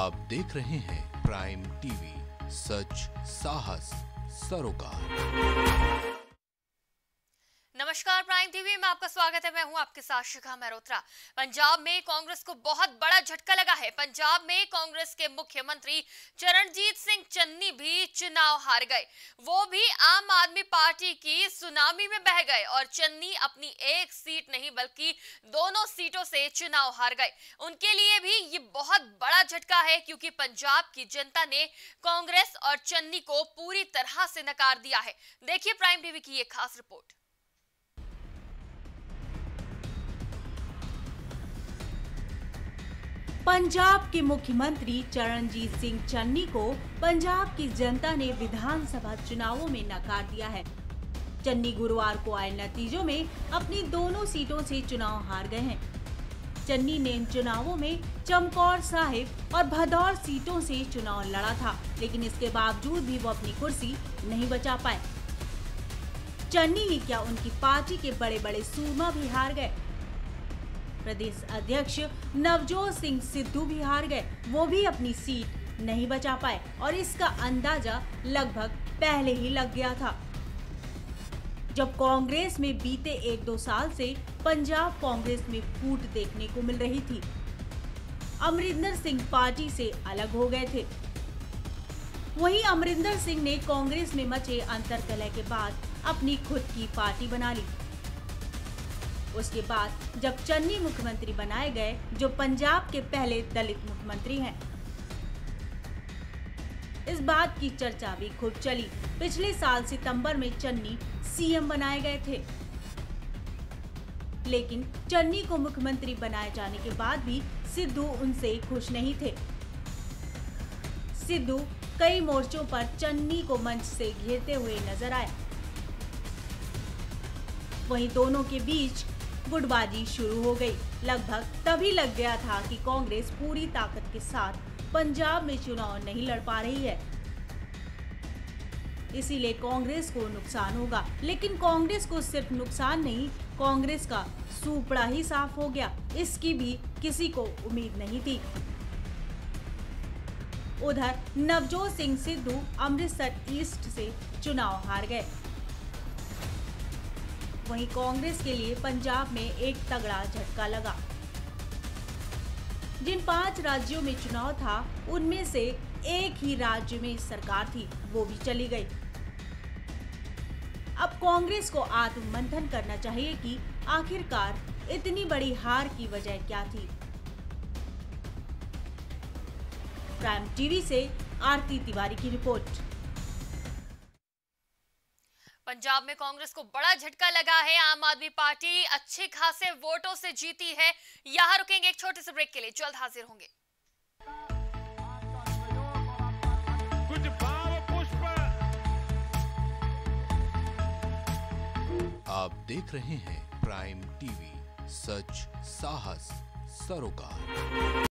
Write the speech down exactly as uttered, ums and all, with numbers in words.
आप देख रहे हैं प्राइम टीवी, सच साहस सरोकार। नमस्कार, प्राइम टीवी में आपका स्वागत है। मैं हूं आपके साथ शिखा मेहरोत्रा। पंजाब में कांग्रेस को बहुत बड़ा झटका लगा है। पंजाब में कांग्रेस के मुख्यमंत्री चरणजीत सिंह चन्नी भी चुनाव हार गए, वो भी आम आदमी पार्टी की सुनामी में बह गए और चन्नी अपनी एक सीट नहीं बल्कि दोनों सीटों से चुनाव हार गए। उनके लिए भी ये बहुत बड़ा झटका है, क्योंकि पंजाब की जनता ने कांग्रेस और चन्नी को पूरी तरह से नकार दिया है। देखिए प्राइम टीवी की ये खास रिपोर्ट। पंजाब के मुख्यमंत्री चरणजीत सिंह चन्नी को पंजाब की जनता ने विधानसभा चुनावों में नकार दिया है। चन्नी गुरुवार को आए नतीजों में अपनी दोनों सीटों से चुनाव हार गए हैं। चन्नी ने इन चुनावों में चमकौर साहिब और भदौर सीटों से चुनाव लड़ा था, लेकिन इसके बावजूद भी वो अपनी कुर्सी नहीं बचा पाए। चन्नी ही क्या, उनकी पार्टी के बड़े बड़े सूरमा भी हार गए। प्रदेश अध्यक्ष नवजोत सिंह सिद्धू भी हार गए, वो भी अपनी सीट नहीं बचा पाए और इसका अंदाजा लगभग पहले ही लग गया था। जब कांग्रेस में बीते एक दो साल से पंजाब कांग्रेस में फूट देखने को मिल रही थी। अमरिंदर सिंह पार्टी से अलग हो गए थे। वहीं अमरिंदर सिंह ने कांग्रेस में मचे अंतर्कलह के बाद अपनी खुद की पार्टी बना ली। उसके बाद जब चन्नी मुख्यमंत्री बनाए गए, जो पंजाब के पहले दलित मुख्यमंत्री हैं, इस बात की चर्चा भी खूब चली। पिछले साल सितंबर में चन्नी सीएम बनाए गए थे, लेकिन चन्नी को मुख्यमंत्री बनाए जाने के बाद भी सिद्धू उनसे खुश नहीं थे। सिद्धू कई मोर्चों पर चन्नी को मंच से घेरते हुए नजर आए। वहीं दोनों के बीच गुटबाजी शुरू हो गई। लगभग तभी लग गया था कि कांग्रेस पूरी ताकत के साथ पंजाब में चुनाव नहीं लड़ पा रही है, इसीलिए कांग्रेस को नुकसान होगा। लेकिन कांग्रेस को सिर्फ नुकसान नहीं, कांग्रेस का सूपड़ा ही साफ हो गया। इसकी भी किसी को उम्मीद नहीं थी। उधर नवजोत सिंह सिद्धू अमृतसर ईस्ट से चुनाव हार गए। वहीं कांग्रेस के लिए पंजाब में एक तगड़ा झटका लगा। जिन पांच राज्यों में चुनाव था, उनमें से एक ही राज्य में सरकार थी, वो भी चली गई। अब कांग्रेस को आत्ममंथन करना चाहिए कि आखिरकार इतनी बड़ी हार की वजह क्या थी। प्राइम टीवी से आरती तिवारी की रिपोर्ट। पंजाब में कांग्रेस को बड़ा झटका लगा है। आम आदमी पार्टी अच्छे खासे वोटों से जीती है। यहां रुकेंगे एक छोटे से ब्रेक के लिए, जल्द हाजिर होंगे। कुछ भाव पुष्प। आप देख रहे हैं प्राइम टीवी, सच साहस सरोकार।